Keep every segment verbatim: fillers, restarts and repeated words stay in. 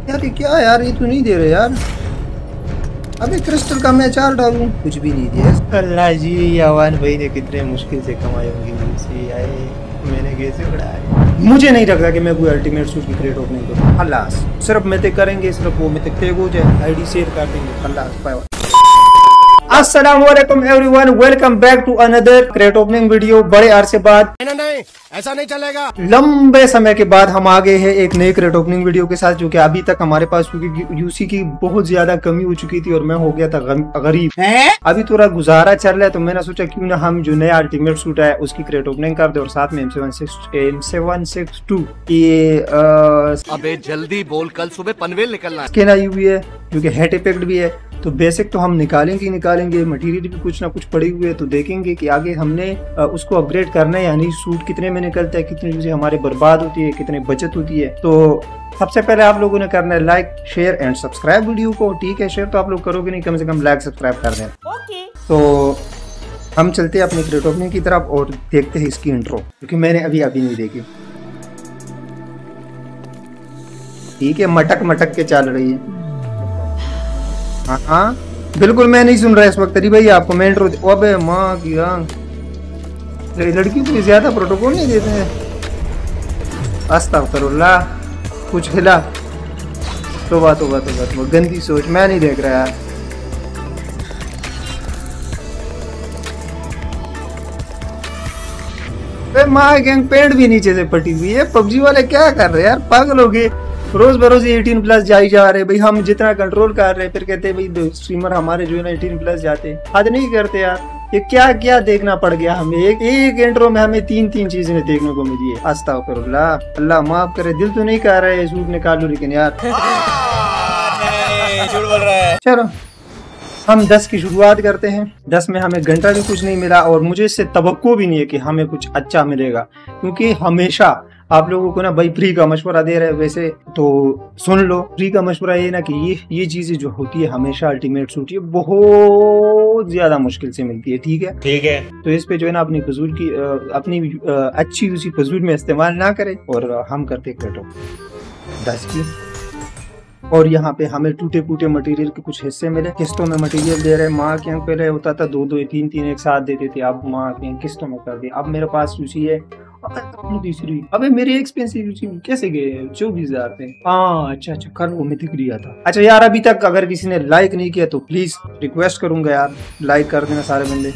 यार ये क्या यार, ये तो नहीं दे रहे यार। अबे क्रिस्टल का मैं चार डालूं, कुछ भी नहीं दिया। अल्लाह जी, अवान भाई ने कितने मुश्किल से कमाई होंगी, आए मैंने कैसे उड़ाया। मुझे नहीं लगता कि मैं कोई अल्टीमेट सूट की क्रेट ओपनिंग करूँ। अल्लाह, सिर्फ मिथिक करेंगे, सिर्फ वो मिथिक टैग हो जाए, आईडी शेयर कर देंगे। अल्लाह, बाय। अस्सलामुअलैकुम everyone, welcome back to another crate opening video. बड़े अरसे बाद, नहीं नहीं ऐसा नहीं चलेगा, लंबे समय के बाद हम आ गए हैं एक नई क्रेट ओपनिंग वीडियो के साथ, जो कि अभी तक हमारे पास क्योंकि यूसी की बहुत ज्यादा कमी हो चुकी थी और मैं हो गया था गरीब। अभी थोड़ा गुजारा चल रहा है, तो मैंने सोचा क्यों ना हम जो नया अल्टीमेट सूट है उसकी क्रेट ओपनिंग कर दे और साथ में M seven six M seven six two ये अबे जल्दी बोल, कल सुबह पनवेल निकलना है। स्किन आई हुई है जो कि हेड इफेक्ट भी है, तो बेसिक तो हम निकालेंगे निकालेंगे मटेरियल भी कुछ ना कुछ पड़े हुए, तो देखेंगे कि आगे हमने उसको अपग्रेड करना है, यानी सूट कितने में निकलता है, कितनी चीजें हमारे बर्बाद होती है, कितनी बचत होती है। तो सबसे पहले आप लोगों ने करना है like share and subscribe video को। ठीक है, शेयर तो आप लोग करोगे नहीं, कम से कम लाइक सब्सक्राइब कर दें। तो हम चलते हैं अपनी क्रेट ओपनिंग की तरफ और देखते हैं इसकी इंट्रो, क्योंकि मैंने अभी अभी नहीं देखी। ठीक है, मटक मटक के चल रही है। हाँ हाँ बिल्कुल, मैं नहीं सुन रहा इस वक्त। अरे भाई आपको मैं इंट्रो, अबे माँ की आंख, लड़की को ज्यादा प्रोटोकॉल नहीं देते हैं। अस्तगफिरुल्लाह, कुछ हिला। तौबा तौबा तौबा तौबा, गंदी सोच, मैं नहीं देख रहा यार। माँ गैंग पेंट भी नीचे से फटी हुई है। पबजी वाले क्या कर रहे हैं यार, पागल हो गए। रोज बरोज अठारह प्लस जाई जा रहे भाई, हम जितना कंट्रोल कर रहे हैं फिर कहते हैं भाई स्ट्रीमर हमारे जो है ना अठारह प्लस जाते हैं। हद नहीं करते यार, ये क्या क्या देखना पड़ गया हमें। एक एक इंट्रो में हमें तीन तीन चीजें देखने को मिली है। अस्तगफिरुल्लाह, अल्लाह माफ करे। दिल तो नहीं कर रहा है सूट निकालू, लेकिन यार झूठ बोल रहा है। चलो हम दस की शुरुआत करते हैं। दस में हमें घंटा भी कुछ नहीं मिला और मुझे इससे तवक्को भी नहीं है कि हमें कुछ अच्छा मिलेगा, क्योंकि हमेशा आप लोगों को ना भाई फ्री का मशवरा दे रहे हैं। वैसे तो सुन लो, फ्री का मशवरा ये ना कि ये ये चीजें जो होती है हमेशा अल्टीमेट सूट ये बहुत ज्यादा मुश्किल से मिलती है। ठीक है ठीक है, तो इस पे जो है ना अपनी फजूल की अपनी अच्छी उसी फजूल में इस्तेमाल ना करें और हम करते क्रेटो दस की। और यहाँ पे हमें टूटे फूटे मटेरियल के कुछ हिस्से मिले, किस्तों में मटेरियल दे रहे। माँ के यहाँ पहले होता था दो दो तीन तीन एक साथ देते थे, अब माँ के यहाँ किस्तों में कर दिए। अब मेरे पास यूसी है तीसरी। अबे मेरे एक्सपेंसिव यूसी कैसे गए, चौबीस हजार पे। हाँ अच्छा अच्छा, कल वो मिथिक लिया था। अच्छा यार, अभी तक अगर किसी ने लाइक नहीं किया तो प्लीज रिक्वेस्ट करूंगा यार, लाइक कर देना सारे बंदे।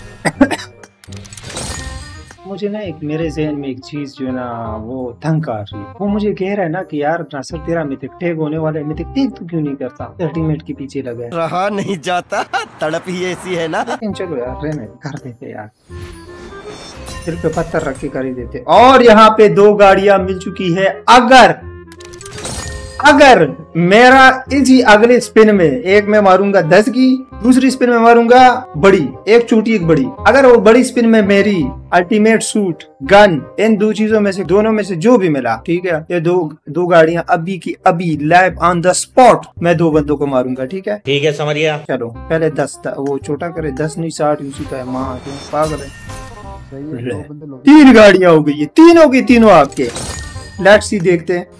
मुझे ना एक मेरे जहन में एक चीज जो है ना वो तंग कर रही है। वो मुझे कह रहा है ना कि यार नासिर तेरा मिथिक टैग होने वाला है, मिथिक टैग तू क्यों नहीं करता, अल्टीमेट के पीछे लगा है। रहा नहीं जाता, तड़प ही ऐसी है ना। लेकिन चलो यार रहने कर देते यार, सिर पे पत्थर रख के कर ही देते। और यहाँ पे दो गाड़ियां मिल चुकी है। अगर अगर मेरा इसी अगले स्पिन में एक में मारूंगा दस की, दूसरी स्पिन में मारूंगा बड़ी, एक छोटी एक बड़ी। अगर वो बड़ी स्पिन में मेरी अल्टीमेट सूट गन, इन दो चीजों में से दोनों में से जो भी मिला, ठीक है, ये दो दो गाड़ियां अभी की अभी लाइव ऑन द स्पॉट मैं दो बंदों को मारूंगा। ठीक है ठीक है, समझ गया। चलो पहले दस, वो छोटा करे, दस नहीं साठ उसी का है। माँ पागल है। तीन गाड़ियां हो गई है, तीन हो गई, तीनों आपके। लेट्स सी, देखते हैं।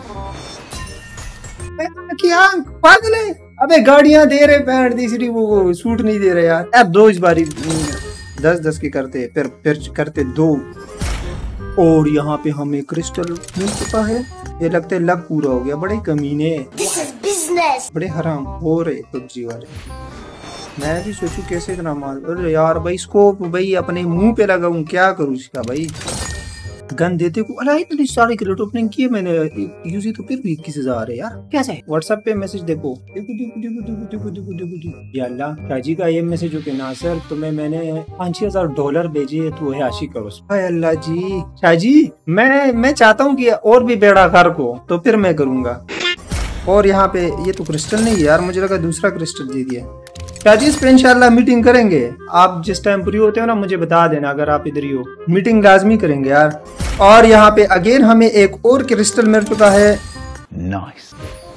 क्या पागल है, अबे गाड़ियां दे रहे पैंट तीसरी, वो, वो सूट नहीं दे रहे यार। अब दो इस बारी दस दस की करते, फिर फिर करते दो। और यहाँ पे हमें क्रिस्टल मिल चुका है। ये लगता है लक पूरा हो गया। बड़े कमीने, बड़े हराम हो रहे पबजी वाले। मैं भी सोचू कैसे इतना मार। अरे यार भाई स्कोप भाई अपने मुंह पे लगाऊं, क्या करूँ इसका भाई। गन देते को अरे इतनी सारी क्रेट ओपनिंग की है मैंने, यूजी तो फिर भी इक्कीस हजार है यार। कैसे व्हाट्सएप पे मैसेज देखो, देखो देखो देखो देखो देखो देखो देखो देखो, या अल्लाह शाहजी का ये मैसेज हो के नासर तुम्हें मैंने पाँच छह हजार डॉलर भेजे है, तू है आशी करो। अल्लाह जी, शाहजी मैं मैं चाहता हूँ कि और भी बेड़ा कर को, तो फिर मैं करूंगा। और यहाँ पे ये तो क्रिस्टल नहीं यार, मुझे लगा दूसरा क्रिस्टल दे दिया। शाहजी इस पे इंशाल्लाह मीटिंग करेंगे। आप जिस टाइम फ्री होते हो ना मुझे बता देना, अगर आप इधर ही हो, मीटिंग लाजमी करेंगे यार। और यहाँ पे अगेन हमें एक और क्रिस्टल मिल चुका है। नाइस।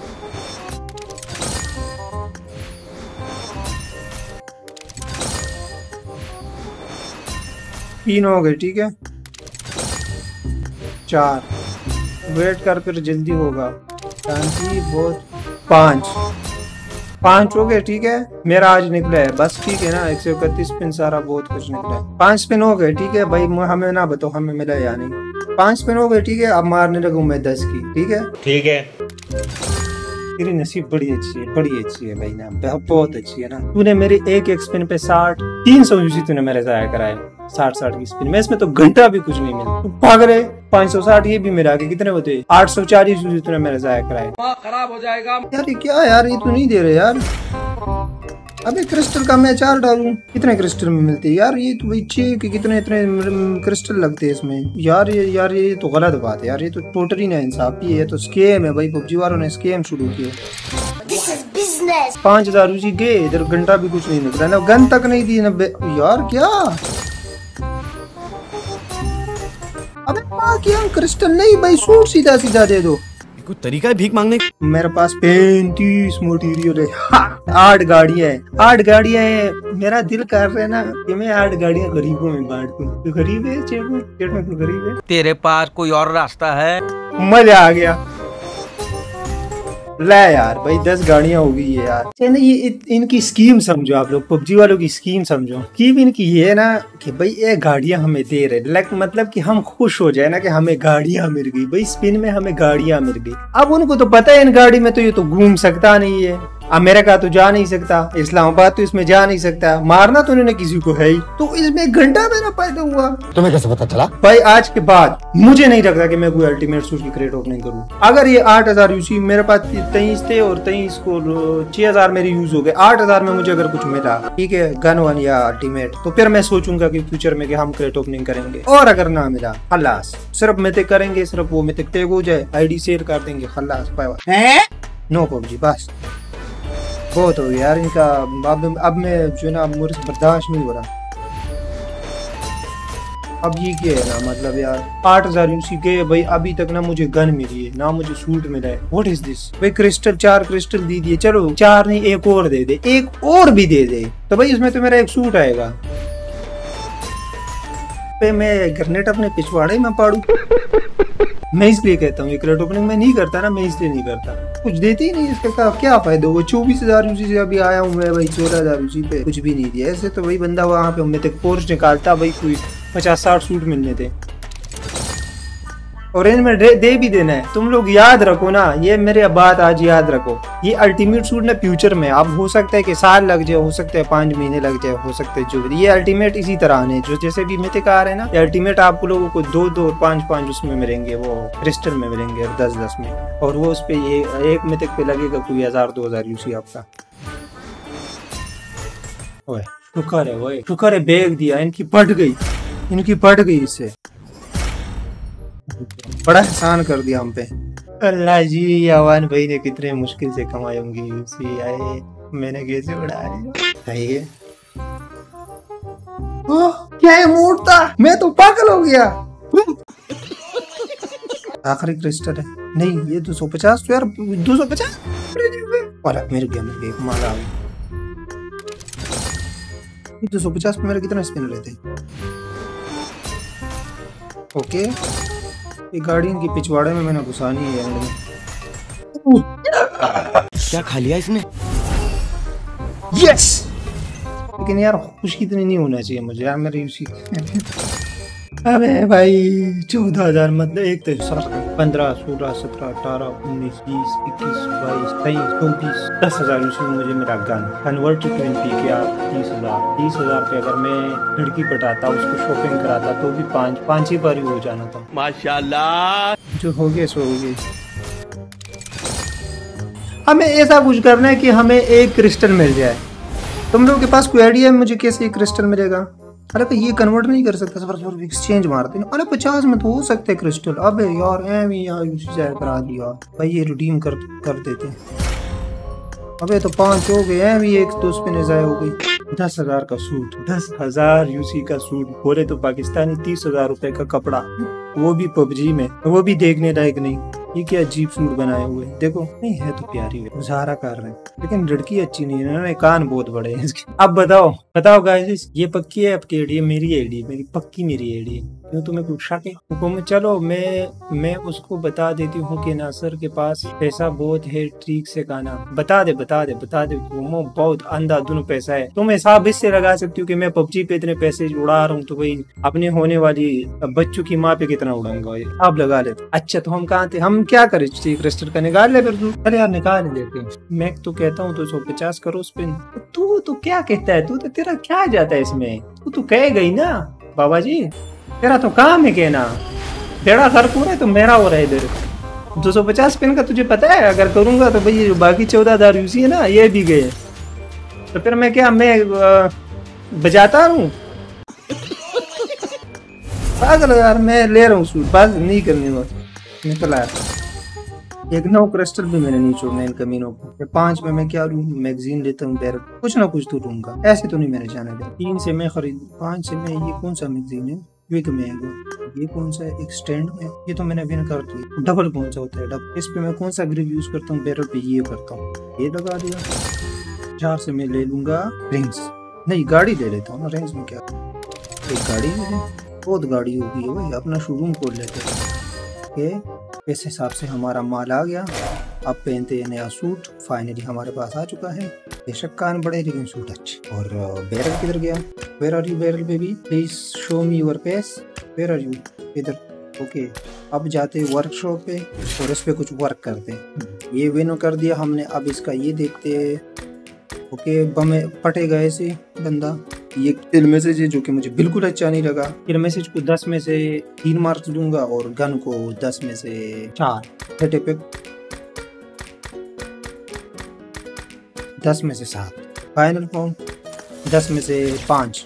तीन हो गए, ठीक है, चार। वेट कर फिर जल्दी होगा। शांति बहुत पाँच पाँच हो गए, ठीक है। मेरा आज निकला है बस, ठीक है ना। एक सौ इकतीस स्पिन सारा बहुत कुछ निकला है। पांच स्पिन हो गए, ठीक है भाई। हमें ना बताओ हमें मिला या नहीं। पांच स्पिन हो गए, ठीक है। अब मारने लगूं मैं दस की, ठीक है ठीक है। तेरी नसीब बड़ी अच्छी है, बड़ी अच्छी है भाई ना, बहुत अच्छी है ना। तूने मेरी एक एक स्पिन पे साठ तीन सौ यूसी तूने मेरे जाया कराए। साठ साठ की स्पिन में, इसमें तो घंटा भी कुछ नहीं मिला। तू भाग रहे पाँच सौ साठ, ये भी मेरे आगे कितने होते? आठ सौ चालीस यूसी तूने मेरे जाया कराए। खराब हो जाएगा यार ये क्या यार, ये तो नहीं दे रहे यार। अबे क्रिस्टल का मैं चार डालूं, कितने क्रिस्टल में मिलते हैं यार? ये तो भाई छह के कितने इतने क्रिस्टल लगते हैं इसमें यार। ये यार ये तो गलत बात है यार, ये तो टोटली ना इंसाफी है, ये तो स्कैम है भाई। पबजी वालों ने स्कैम शुरू किया। पाँच हजार उसी गए, इधर घंटा भी कुछ नहीं निकला ना, गन तक नहीं दी ना यार। क्या अबे क्या क्रिस्टल नहीं भाई, सूट सीधा सीधा दे दो। कोई तरीका है भीख मांगने? मेरे पास पैंतीस मटेरियल है, आठ गाड़ियां है, आठ गाड़ियां है। मेरा दिल कर रहा है ना कि मैं आठ गाड़ियां गरीबों में बांट दूं। तो गरीब है चेट में, चेट में गरीब है। तेरे पास कोई और रास्ता है? मजा आ गया। ले यार भाई दस गाड़ियां हो गई है यार। चलो ये इत, इनकी स्कीम समझो आप लोग, पबजी वालों की स्कीम समझो। स्कीम इनकी ये है ना कि भाई ये गाड़ियां हमें दे रहे, लाइक मतलब कि हम खुश हो जाए ना कि हमें गाड़ियां मिल गई भाई, स्पिन में हमें गाड़ियां मिल गई। अब उनको तो पता है इन गाड़ी में तो ये तो घूम सकता नहीं है, अमेरिका तो जा नहीं सकता, इस्लामाबाद तो इसमें जा नहीं सकता, मारना तो उन्होंने किसी को है ही। तो इसमें एक घंटा मेरा पैदा हुआ। तुम्हें कैसे पता चला? भाई आज के बाद मुझे नहीं लगता कि मैं कोई अल्टीमेट सूट की क्रेट ओपनिंग करूं। अगर ये आठ हजार यूसी मेरे पास तेईस थे और तेईस को छह हजार मेरे यूज हो गए, आठ हजार में मुझे अगर कुछ मिला, ठीक है, गन वन या अल्टीमेट, तो फिर मैं सोचूंगा कि फ्यूचर में कि हम क्रेट ओपनिंग करेंगे। और अगर ना मिला खल्लास, सिर्फ मिथिक करेंगे, सिर्फ वो मिथिक टैग हो जाए, आईडी शेयर कर देंगे, खल्लास बाय। नो पबजी बस बहुत हो गया यार इनका। अब अब मैं जो ना मुझे बर्दाश्त नहीं हो रहा। अब ये क्या है ना, मतलब यार आठ हजार यूसी गए भाई, अभी तक ना मुझे गन मिली है ना मुझे सूट मिला है। व्हाट इज दिस भाई? क्रिस्टल चार क्रिस्टल दे दिए, चलो चार नहीं एक और दे दे, एक और भी दे दे तो भाई इसमें तो मेरा एक सूट आएगा। पे मैं ग्रेनेड अपने पिछवाड़े में पाड़ू। मैं इसलिए कहता हूँ क्रेट ओपनिंग में नहीं करता ना, मैं इसलिए नहीं करता, कुछ देती ही नहीं, इसका क्या फायदा। वो चौबीस हजार यूसी से अभी आया हूँ मैं भाई, चौदह हजार यूसी पे कुछ भी नहीं दिया। ऐसे तो भाई बंदा वहाँ पे मैं तक पोर्च निकालता भाई, कोई पचास साठ सूट मिलने थे। और इनमें दे, दे भी देना है। तुम लोग याद रखो ना, ये मेरे बात आज याद रखो, ये अल्टीमेट सूट ना फ्यूचर में अब हो सकता है कि साल लग जाए, हो सकता है पांच महीने लग जाए, हो सकता है जो भी। ये अल्टीमेट इसी तरह आने जो जैसे भी मिथिक आ रहे हैं ना, ये अल्टीमेट आप लोगों को दो दो पांच पांच उसमें मिलेंगे, वो क्रिस्टल में मिलेंगे दस दस में। और वो उस पे ये एक मिथिक पे लगेगा कोई हजार दो हजार यूसी आपका। ओए शुक्र है, वो शुक्र है बैग दिया, इनकी पट गई, इनकी पट गई, इससे बड़ा एहसान कर दिया हम पे। अल्लाह जी, अवान भाई ने कितने मुश्किल से कमाई होंगी यूसी, आए मैंने कैसे उड़ाया। सही है। ओह क्या है मोड़ता, मैं तो पागल हो गया। आखिरी क्रिस्टल है नहीं, ये दो सौ पचास तो यार, दो सौ पचास वाला मेरे गया, मेरे गया माल आ गई। दो सौ पचास में मेरे कितना स्पिन रहते? ओके, ये गाड़ी इनकी पिछवाड़े में मैंने घुसानी है। क्या खा लिया इसने? यस, लेकिन यार खुशी इतनी नहीं होना चाहिए मुझे यार मेरी उसी। अबे भाई चौदह हजार मतलब एक तो पंद्रह सोलह सत्रह अठारह उन्नीस बीस इक्कीस बाईस तेईस चौबीस दस हजार उसमें मुझे मेरा गन कन्वर्ट टू ट्वेंटी क्या तीस हजार तीस हजार पे अगर मैं लड़की पटाता उसको शॉपिंग कराता तो भी पाँच पाँच ही बार ही हो जाना था। माशाल्लाह, जो हो गए सो हो गए। हमें ऐसा कुछ करना है कि हमें एक क्रिस्टल मिल जाए। तुम लोगों के पास कोई आइडिया है मुझे कैसे एक क्रिस्टल मिलेगा? अरे तो ये कन्वर्ट नहीं कर सकता, सफर एक्सचेंज मारते हैं। अरे पचास में तो हो सकते हैं क्रिस्टल। अबे यार एम यार यूसी करा दिया भाई, ये रिडीम कर कर देते हैं। अबे तो पांच हो गए हैं, भी एक दो स्पिन जाए हो गई। दस हजार का सूट, दस हजार यूसी का सूट, बोले तो पाकिस्तानी तीस हजार रुपए का कपड़ा, वो भी पबजी में, वो भी देखने लायक नहीं। ये क्या अजीब सूट बनाए हुए, देखो नहीं है तो प्यारी है, मुजाहरा कर रहे हैं, लेकिन लड़की अच्छी नहीं है ना, कान बहुत बड़े हैं इसके। अब बताओ बताओ गाइस, ये पक्की है आपकी आईडी? मेरी आईडी, मेरी पक्की मेरी आईडी। क्यों तुम्हें कुछ शक है? हुकुम चलो मैं मैं उसको बता देती हूँ कि नासर के पास पैसा बहुत है, ठीक से खाना बता दे बता दे बता दे वो बहुत अंधाधुन पैसा है। तुम हिसाब इससे लगा सकती हो कि मैं पबजी पे इतने पैसे उड़ा रहा हूँ तो भाई अपने होने वाली बच्चों की माँ पे कितना उड़ाऊंगा, आप लगा ले। अच्छा तो हम कहाँ थे, हम क्या करें, ठीक रजिस्टर का निकाल ले फिर तू। अरे यार निकाल लेते हैं, मैं तो कहता हूँ दो सौ पचास करो उस पे। तू तो क्या कहता है, तू तो तेरा क्या जाता है इसमें, तू तो कह गई ना बाबा जी, तेरा तो काम है कहना, तेरा घर पूरा है तो मेरा हो रहा है इधर। दो सौ पचास पिन का तुझे पता है, अगर करूंगा तो भाई बाकी चौदह हजार यूसी है ना ये भी गए, तो फिर मैं क्या मैं बजाता हूँ पागल यार। मैं ले रहा हूँ सूट, बात नहीं करनी, बस निकल आया। एक नौ क्रिस्टल भी मैंने नहीं छोड़ना इन कमीनों को। पांच में मैं क्या लूँ, मैगजीन लेता हूँ, बैरल कुछ ना कुछ तो लूंगा, ऐसे तो नहीं मैंने जाना था। तीन से मैं खरीद, पांच से मैं ये कौन सा मैगजीन है, क्विक में है, ये कौन सा है, एक स्टैंड में, ये तो मैंने विन कर दिया। डबल कौन सा होता है, डबल इस पे मैं कौन सा ग्रिप यूज करता हूँ, बैरल पे ये करता हूँ, ये लगा दिया। चार से मैं ले लूंगा रिंग्स, नहीं गाड़ी ले लेता हूँ ना, रिंग्स में क्या, एक गाड़ी है, बहुत गाड़ी होगी है भाई, अपना शोरूम खोल लेते हैं। इस हिसाब से हमारा माल आ गया, अब पहनते हैं नया सूट, फाइनली हमारे पास आ चुका है। बेशक कान बड़े लेकिन सूट अच्छे। और बैरल किधर गया, where are you barrel baby, please show me your face, where are you, इधर। ओके अब जाते हैं वर्कशॉप पे और इस पे कुछ वर्क करते हैं। ये विन कर दिया हमने, अब इसका ये देखते हैं। ओके बम पटेगा ऐसे बंदा। ये किल मैसेज है जो कि मुझे बिल्कुल अच्छा नहीं लगा। किल मैसेज को दस में से तीन मार्क्स दूंगा और गन को दस में से चार, थर्टी पे दस में से सात, फाइनल फॉर्म दस में से पाँच।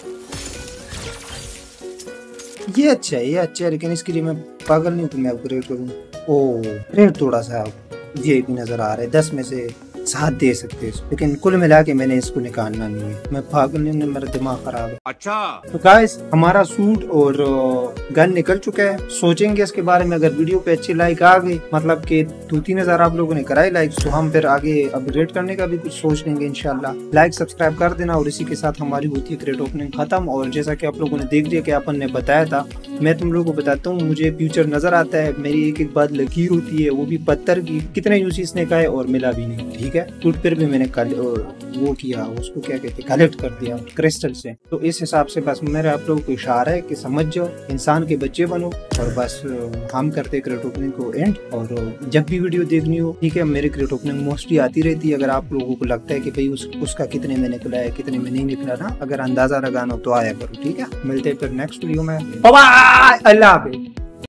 ये अच्छा है, ये अच्छा है, लेकिन इसके लिए मैं पागल नहीं हूँ कि मैं अपग्रेड करूँ। ओ रेट थोड़ा सा ये भी नजर आ रहा है, दस में से साथ दे सकते हैं, लेकिन कुल मिला के मैंने इसको निकालना नहीं है, मैं पागल नहीं हूं, मेरा दिमाग खराब है। अच्छा तो गाइस हमारा सूट और गन निकल चुका है, सोचेंगे इसके बारे में। अगर वीडियो पे अच्छी लाइक आ गई, मतलब कि दो तीन हजार आप लोगों ने कराई लाइक, तो हम फिर आगे अपग्रेड करने का भी कुछ सोच लेंगे इंशाल्लाह। लाइक सब्सक्राइब कर देना और इसी के साथ हमारी होती है क्रेट ओपनिंग खत्म। और जैसा की आप लोगों ने देख लिया कि अपन ने बताया था, मैं तुम लोगों को बताता हूँ, मुझे फ्यूचर नजर आता है, मेरी एक एक बात लकीर होती है, वो भी पत्थर की। कितने यूसी इसने का है और मिला भी नहीं, ठीक है। टूट पर भी मैंने कल वो किया, उसको क्या कहते हैं, कलेक्ट कर दिया क्रिस्टल से। तो इस हिसाब से बस मेरा आप लोगों को इशारा है कि समझ जाओ, इंसान के बच्चे बनो। और बस हम करते क्रेट ओपनिंग को एंड, और जब भी वीडियो देखनी हो, ठीक है, मेरी क्रेट ओपनिंग मोस्टली आती रहती है। अगर आप लोगों को लगता है कि भाई उस, उसका कितने में निकला है, कितने में नहीं निकला ना, अगर अंदाजा लगाना हो तो आया करो, ठीक है। मिलते हैं फिर नेक्स्ट वीडियो में, बाय बाय, अल्लाह हाफिज़।